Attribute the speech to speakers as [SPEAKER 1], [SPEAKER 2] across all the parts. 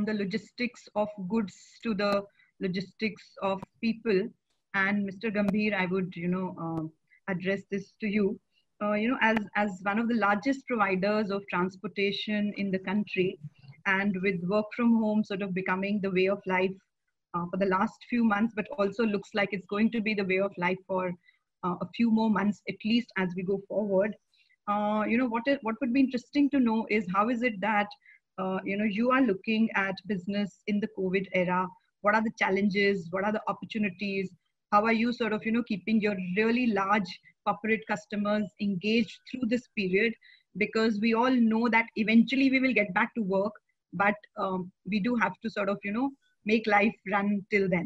[SPEAKER 1] from the logistics of goods to the logistics of people. And Mr. Gambhir, I would, address this to you. As one of the largest providers of transportation in the country, and with work from home sort of becoming the way of life for the last few months, but also looks like it's going to be the way of life for a few more months at least as we go forward. What would be interesting to know is how is it that you are looking at business in the COVID era? What are the challenges? What are the opportunities? How are you sort of keeping your really large corporate customers engaged through this period? Because we all know that eventually we will get back to work, but we do have to sort of make life run till then.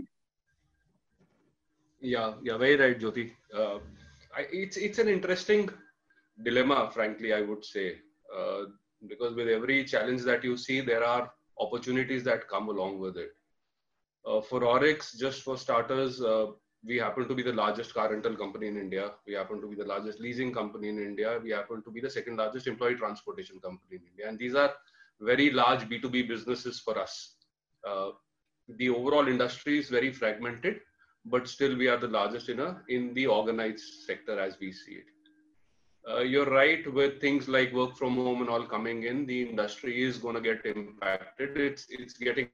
[SPEAKER 2] Yeah, very right, Jyoti. It's an interesting dilemma, frankly, I would say, because with every challenge that you see, there are opportunities that come along with it. For Oryx, just for starters, we happen to be the largest car rental company in India. We happen to be the largest leasing company in India. We happen to be the second largest employee transportation company in India. And these are very large B2B businesses for us. The overall industry is very fragmented, but still we are the largest in the organized sector as we see it. You're right, with things like work from home and all coming in, the industry is going to get impacted. It's getting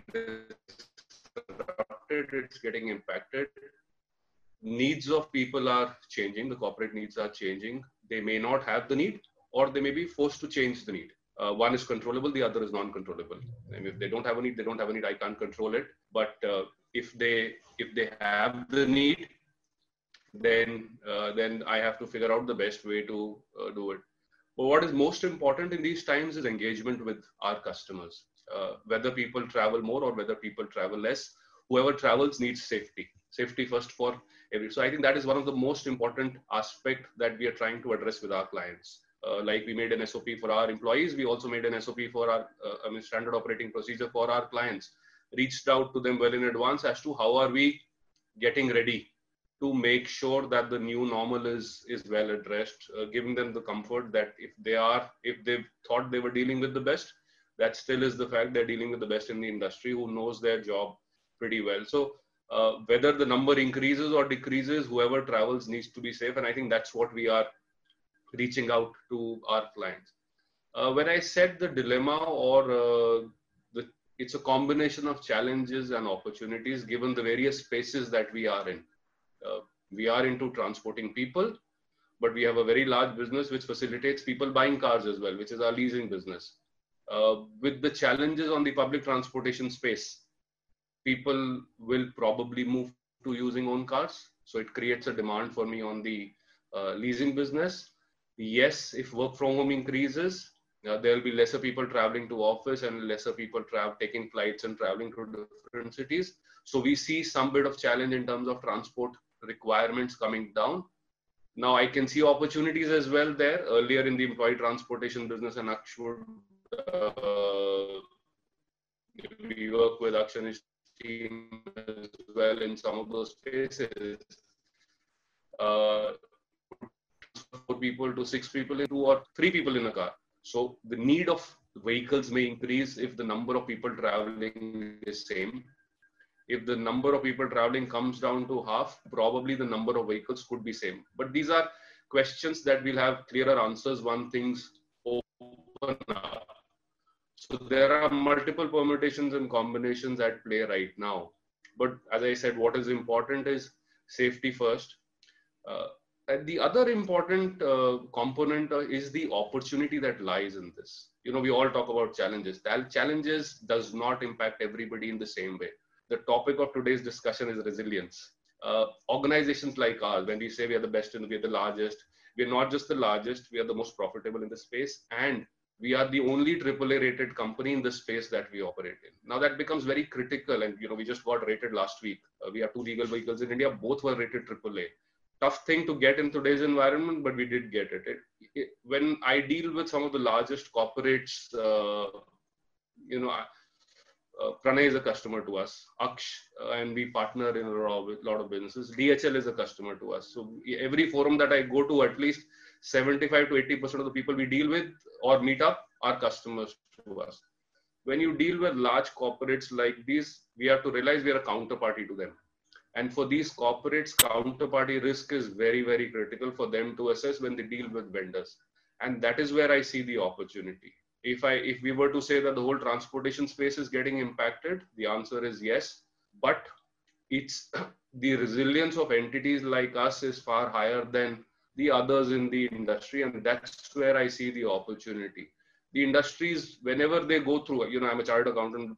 [SPEAKER 2] disrupted, it's getting impacted. Needs of people are changing, the corporate needs are changing. They may not have the need, or they may be forced to change the need. One is controllable, the other is non-controllable. And if they don't have a need, they don't have a need. I can't control it. But if they have the need, then I have to figure out the best way to do it. But what is most important in these times is engagement with our customers. Whether people travel more or whether people travel less, whoever travels needs safety. Safety first for every. So I think that is one of the most important aspect that we are trying to address with our clients. Like we made an SOP for our employees, we also made an SOP for our standard operating procedure for our clients. Reached out to them well in advance as to how are we getting ready to make sure that the new normal is well addressed, giving them the comfort that if they thought they were dealing with the best, that still is the fact they're dealing with the best in the industry who knows their job pretty well. So whether the number increases or decreases, whoever travels needs to be safe. And I think that's what we are reaching out to our clients. When I said the dilemma or it's a combination of challenges and opportunities given the various spaces that we are in. We are into transporting people, but we have a very large business which facilitates people buying cars as well, which is our leasing business. With the challenges on the public transportation space, people will probably move to using own cars. So it creates a demand for me on the leasing business. Yes, if work from home increases, there will be lesser people traveling to office and lesser people taking flights and traveling to different cities. So we see some bit of challenge in terms of transport requirements coming down. Now I can see opportunities as well there. Earlier in the employee transportation business, and Aksh we work with Aksh and his team as well in some of those spaces. 4 people to 6 people in 2 or 3 people in a car. So the need of vehicles may increase if the number of people traveling is same. If the number of people traveling comes down to half, probably the number of vehicles could be same. But these are questions that we'll have clearer answers once things open up. So there are multiple permutations and combinations at play right now. But as I said, what is important is safety first. And the other important component is the opportunity that lies in this. We all talk about challenges. Challenges does not impact everybody in the same way. The topic of today's discussion is resilience. Organizations like ours, when we say we are the best and we are the largest, we are not just the largest, we are the most profitable in the space, and we are the only AAA rated company in the space that we operate in. Now that becomes very critical, and we just got rated last week. We have 2 legal vehicles in India, both were rated AAA. Tough thing to get in today's environment, but we did get it. When I deal with some of the largest corporates, Pranay is a customer to us, Aksh, and we partner in a lot of businesses. DHL is a customer to us. So every forum that I go to, at least 75 to 80% of the people we deal with or meet up are customers to us. when you deal with large corporates like these, we have to realize we are a counterparty to them. And for these corporates, counterparty risk is very, very critical for them to assess when they deal with vendors. And that is where I see the opportunity. If we were to say that the whole transportation space is getting impacted, the answer is yes. But it's the resilience of entities like us is far higher than the others in the industry, and that's where I see the opportunity. The industries, whenever they go through, I'm a chartered accountant.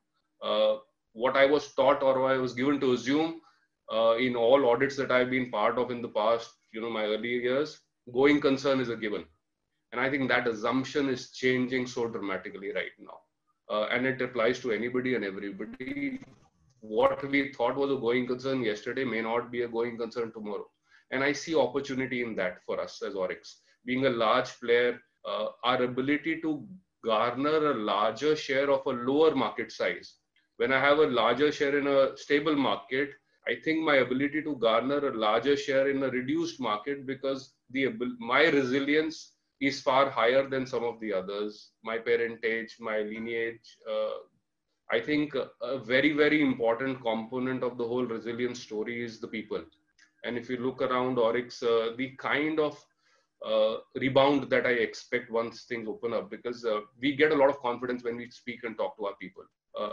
[SPEAKER 2] What I was taught or I was given to assume in all audits that I've been part of in the past, my early years, going concern is a given. And I think that assumption is changing so dramatically right now. And it applies to anybody and everybody. What we thought was a going concern yesterday may not be a going concern tomorrow. And I see opportunity in that for us as Oryx. Being a large player, our ability to garner a larger share of a lower market size. When I have a larger share in a stable market, I think my ability to garner a larger share in a reduced market, because my resilience is far higher than some of the others. My parentage, my lineage, I think a very, very important component of the whole resilience story is the people. And if you look around Oryx, the kind of rebound that I expect once things open up, because we get a lot of confidence when we speak and talk to our people.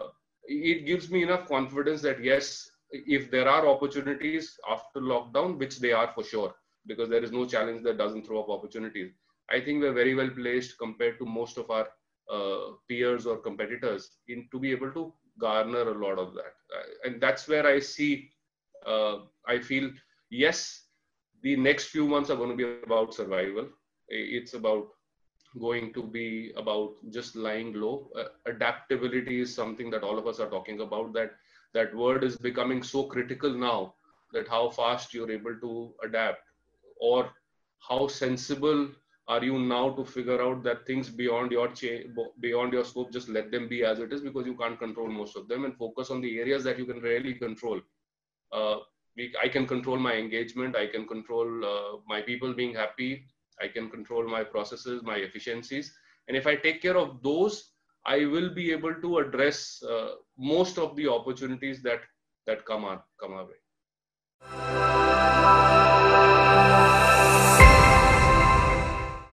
[SPEAKER 2] It gives me enough confidence that yes, if there are opportunities after lockdown, which they are for sure, because there is no challenge that doesn't throw up opportunities. I think we're very well placed compared to most of our peers or competitors to be able to garner a lot of that. And that's where I see, I feel, yes, the next few months are going to be about survival. It's going to be about just lying low. Adaptability is something that all of us are talking about. That word is becoming so critical now, that how fast you're able to adapt, or how sensible are you now to figure out that things beyond your scope, just let them be as it is, because you can't control most of them, and focus on the areas that you can really control. I can control my engagement. I can control my people being happy. I can control my processes, my efficiencies. And if I take care of those, I will be able to address most of the opportunities that come our way.